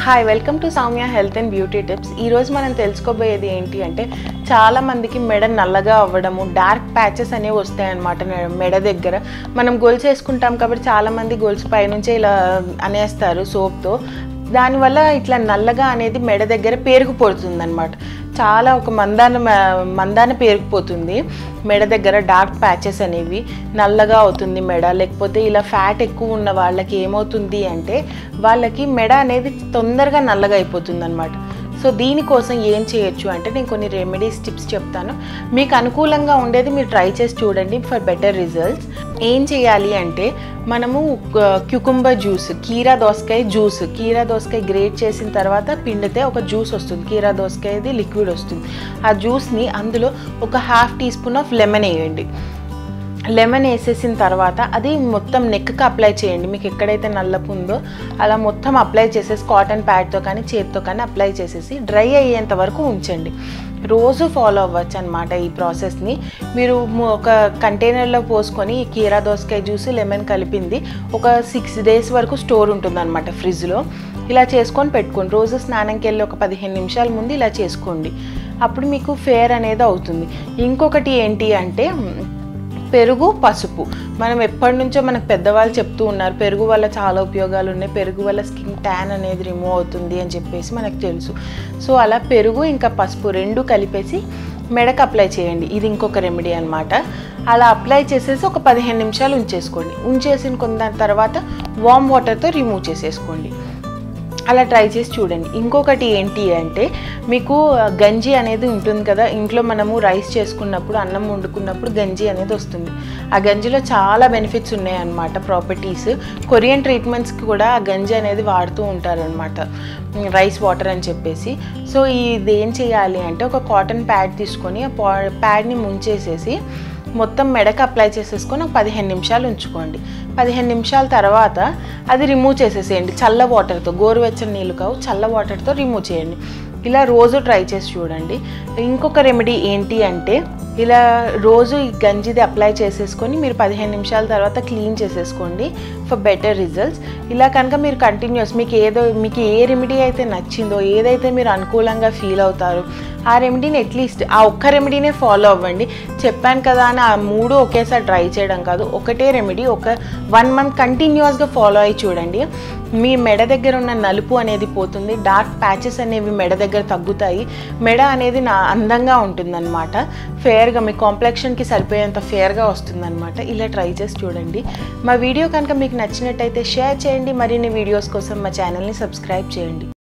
Hi welcome to Soumya health and beauty tips. ఈరోజు మనం తెలుసుకోబోయేది ఏంటి అంటే చాలా మందికి మెడ నల్లగా అవ్వడము, డార్క్ ప్యాచెస్ అనేవి వస్తాయన్నమాట మెడ దగ్గర. మనం గొలుసు వేసుకుంటాం కాబట్టి చాలామంది గొలుసు పైనుంచే ఇలా అనేస్తారు సోప్తో. దానివల్ల ఇట్లా నల్లగా అనేది మెడ దగ్గర పేరుకుపోతుంది అనమాట. చాలా ఒక మందాన పేరుకుపోతుంది మెడ దగ్గర. డార్క్ ప్యాచెస్ అనేవి నల్లగా అవుతుంది మెడ. లేకపోతే ఇలా ఫ్యాట్ ఎక్కువ ఉన్న వాళ్ళకి ఏమవుతుంది అంటే వాళ్ళకి మెడ అనేది తొందరగా నల్లగా అయిపోతుంది అనమాట. సో దీనికోసం ఏం చేయొచ్చు అంటే నేను కొన్ని రెమెడీస్ టిప్స్ చెప్తాను. మీకు అనుకూలంగా ఉండేది మీరు ట్రై చేసి చూడండి ఫర్ బెటర్ రిజల్ట్స్. ఏం చేయాలి అంటే మనము క్యూకుంబర్ జ్యూస్, కీరా దోసకాయ గ్రేట్ చేసిన తర్వాత పిండితే ఒక జ్యూస్ వస్తుంది. కీరా దోసకాయది లిక్విడ్ వస్తుంది. ఆ జ్యూస్ని అందులో ఒక 1/2 టీ స్పూన్ ఆఫ్ లెమన్ వేయండి. లెమన్ వేసేసిన తర్వాత అది మొత్తం నెక్కి అప్లై చేయండి. మీకు ఎక్కడైతే నల్లపు ఉందో అలా మొత్తం అప్లై చేసేసి కాటన్ ప్యాడ్తో కానీ చేతితో కానీ అప్లై చేసేసి డ్రై అయ్యేంత వరకు ఉంచండి. రోజు ఫాలో అవ్వచ్చు అనమాట ఈ ప్రాసెస్ని. మీరు ఒక కంటైనర్లో పోసుకొని కీరా దోసకాయ జ్యూస్ లెమన్ కలిపింది ఒక 6 days వరకు స్టోర్ ఉంటుంది అనమాట ఫ్రిడ్జ్లో. ఇలా చేసుకొని పెట్టుకోండి. రోజు స్నానంకి వెళ్ళి ఒక 15 నిమిషాల ముందు ఇలా చేసుకోండి. అప్పుడు మీకు ఫేర్ అనేది అవుతుంది. ఇంకొకటి ఏంటి అంటే పెరుగు, పసుపు. మనం ఎప్పటి నుంచో మనకు పెద్దవాళ్ళు చెప్తూ ఉన్నారు పెరుగు వల్ల చాలా ఉపయోగాలు ఉన్నాయి, పెరుగు వల్ల స్కిన్ ట్యాన్ అనేది రిమూవ్ అవుతుంది అని చెప్పేసి మనకు తెలుసు. సో అలా పెరుగు ఇంకా పసుపు 2 కలిపేసి మెడకు అప్లై చేయండి. ఇది ఇంకొక రెమెడీ అనమాట. అలా అప్లై చేసేసి ఒక 15 నిమిషాలు ఉంచేసుకోండి. ఉంచేసిన కొంత తర్వాత వామ్ వాటర్తో రిమూవ్ చేసేసుకోండి. అలా ట్రై చేసి చూడండి. ఇంకొకటి ఏంటి అంటే మీకు గంజి అనేది ఉంటుంది కదా, ఇంట్లో మనము రైస్ చేసుకున్నప్పుడు అన్నం వండుకున్నప్పుడు గంజి అనేది వస్తుంది. ఆ గంజిలో చాలా బెనిఫిట్స్ ఉన్నాయన్నమాట, ప్రాపర్టీస్. కొరియన్ ట్రీట్మెంట్స్కి కూడా ఆ గంజి అనేది వాడుతూ ఉంటారనమాట, రైస్ వాటర్ అని చెప్పేసి. సో ఇది ఏం చేయాలి అంటే ఒక కాటన్ ప్యాడ్ తీసుకొని ఆ ప్యాడ్ని ముంచేసేసి మొత్తం మెడకు అప్లై చేసేసుకొని ఒక 15 నిమిషాలు ఉంచుకోండి. 15 నిమిషాల తర్వాత అది రిమూవ్ చేసేసేయండి చల్ల వాటర్తో. గోరువెచ్చని నీళ్ళు కావు, చల్ల వాటర్తో రిమూవ్ చేయండి. ఇలా రోజు ట్రై చేసి చూడండి. ఇంకొక రెమెడీ ఏంటి అంటే ఇలా రోజు ఈ గంజిది అప్లై చేసేసుకొని మీరు 15 నిమిషాల తర్వాత క్లీన్ చేసేసుకోండి ఫర్ బెటర్ రిజల్ట్స్. ఇలా కనుక మీరు కంటిన్యూస్ మీకు ఏ రెమెడీ అయితే నచ్చిందో, ఏదైతే మీరు అనుకూలంగా ఫీల్ అవుతారో ఆ రెమెడీని అట్లీస్ట్ ఆ ఒక్క రెమెడీనే ఫాలో అవ్వండి. చెప్పాను కదా అని ఆ 3 ఒకేసారి ట్రై చేయడం కాదు. ఒకటే రెమెడీ ఒక 1 month కంటిన్యూస్గా ఫాలో అయ్యి చూడండి. మీ మెడ దగ్గర ఉన్న నలుపు అనేది పోతుంది, డార్క్ ప్యాచెస్ అనేవి మెడ దగ్గర తగ్గుతాయి, మెడ అనేది అందంగా ఉంటుందన్నమాట. ఫేర్గా మీ కాంప్లెక్షన్కి సరిపోయేంత ఫేర్గా వస్తుందన్నమాట. ఇలా ట్రై చేసి చూడండి. మా వీడియో కనుక మీకు నచ్చినట్టయితే షేర్ చేయండి. మరిన్ని వీడియోస్ కోసం మా ఛానల్ని సబ్స్క్రైబ్ చేయండి.